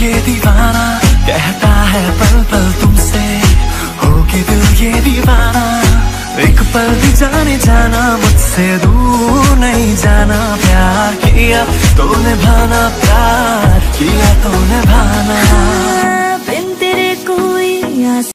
ये दीवाना, कहता है पल पल तुमसे, होगी दिल ये दीवाना। एक पल भी जाने जाना, मुझसे दूर नहीं जाना। प्यार किया तो निभाना, प्यार किया तो निभाना।